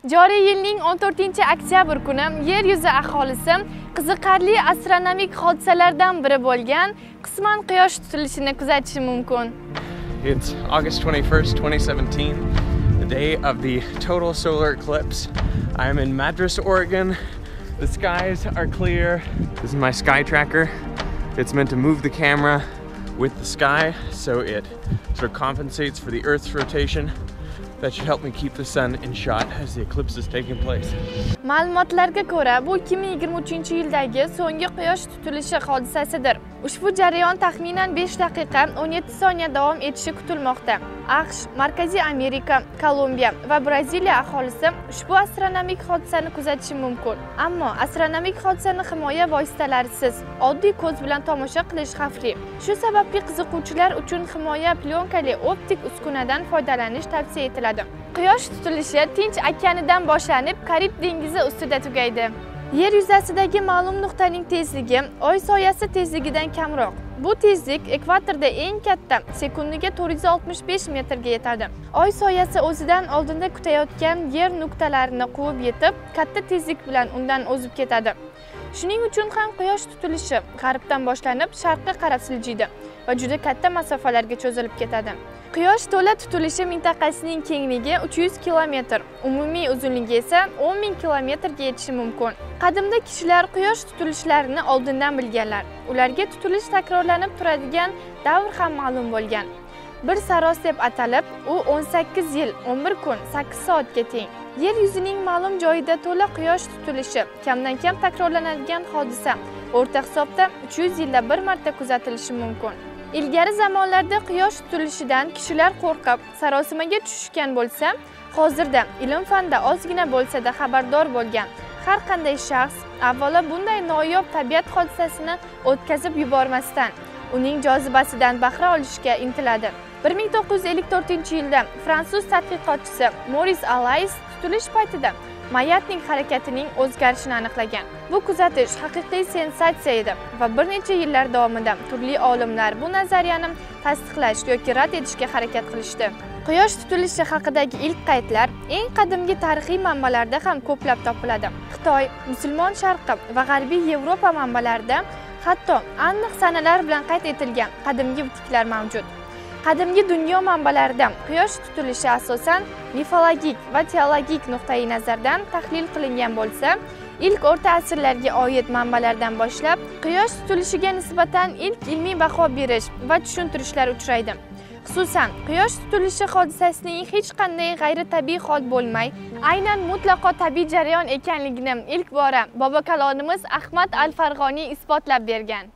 Joriy yilning 14-oktyabr kuni Yer yuzi aholisi qiziqarli astronomik hodisalardan biri bo'lgan qisman quyosh tutilishini kuzatishi mumkin. It's August 21st, 2017, the day of the total solar eclipse. I am in Madras, Oregon. The skies are clear. This is my sky tracker. It's meant to move the camera with the sky so it sort of compensates for the Earth's rotation. That should help me keep the sun in shot as the eclipse is taking place. Ma'lumotlarga ko'ra, bu 2023-yildagi so'nggi quyosh tutilishi hodisasidir. Ushbu jarayon taxminan 5 daqiqa 17 soniya davom etishi kutilmoqda. AQSh, Markaziy Amerika, Kolumbiya va Braziliya aholisi ushbu astronomik hodisani kuzatishi mumkin. Ammo astronomik hodisani himoya vositalarisiz, oddiy ko'z bilan tomosha qilish xavfli. Shu sababli qiziquvchilar uchun himoya plyonkali optik uskunadan foydalanish tavsiya etiladi. Quyosh tutilishi Tinch okeanidan boshlanib, Karib dengizi ustida tugaydi. Yer yuzasidagi ma'lum nuqtaning tezligi Oy soyasi tezligidan kamroq. Bu tezlik ekvatorda eng katta, sekundiga 465 metrga yetadi. Oy soyasi o'zidan oldinda kutayotgan yer nuqtalarini quvib yetib, katta tezlik bilan undan o'zib ketadi. Shuning uchun ham quyosh tutilishi g'arbdan boshlanib, sharqqa qarab siljiydi va juda katta masofalarga cho'zilib ketadi. Quyosh to'la tutilishi mintaqasining kengligi 300 kilometr, umumiy uzunligi esa 10,000 kilometrga yetishi mumkin. Qadimda kishilar quyosh tutilishlarini oldindan bilganlar. Ularga tutilish takrorlanib turadigan davr ham ma'lum bo'lgan. Bir saros deb atalib, u 18 yil, 11 kun, 8 soatga teng. Yer yuzining ma'lum joyida to'la quyosh tutilishi kamdan kam takrorlanadigan hodisa. O'rta hisobda 300 yilda bir marta kuzatilishi mumkin. Ilgari zamonlarda quyosh tutilishidan kishilar qo'rqib, sarosimaga tushishgan bo'lsa, hozirda ilm-fanda ozgina bo'lsa-da xabardor bo'lgan har qanday shaxs avvalo bunday noyob tabiat hodisasini o'tkazib yubormasdan, uning jozibasidan bahra olishga intiladi. 1954-yilda fransuz tadqiqotchisi Maurice Allais tutilish paytida mayatning harakatining o'zgarishini aniqlagan. Bu kuzatish haqiqiy sensatsiya edi va bir necha yillar davomida turli olimlar bu nazariyani tasdiqlash yoki rad etishga harakat qilishdi. Quyosh tutilishi haqidagi ilk qaydlar eng qadimgi tarixiy manbalarda ham ko'plab topiladi. Xitoy, musulmon sharqi va g'arbiy Yevropa manbalarida hatto aniq sanalar bilan qayd etilgan qadimgi bitiklar mavjud. Qadimgi dunyo manbalarida quyosh tutilishi asosan mifologik va teologik nuqtai nazardan tahlil qilingan bo'lsa, ilk o'rta asrlarga oid manbalardan boshlab quyosh tutilishiga nisbatan ilk ilmiy baho berish va tushuntirishlar uchraydi. Xususan, quyosh tutilishi hodisasining hech qanday g'ayritabiiy hol bo'lmay, aynan mutlaqo tabiiy jarayon ekanligini ilk bora bobokalonimiz Ahmad al-Farg'oniy isbotlab bergan.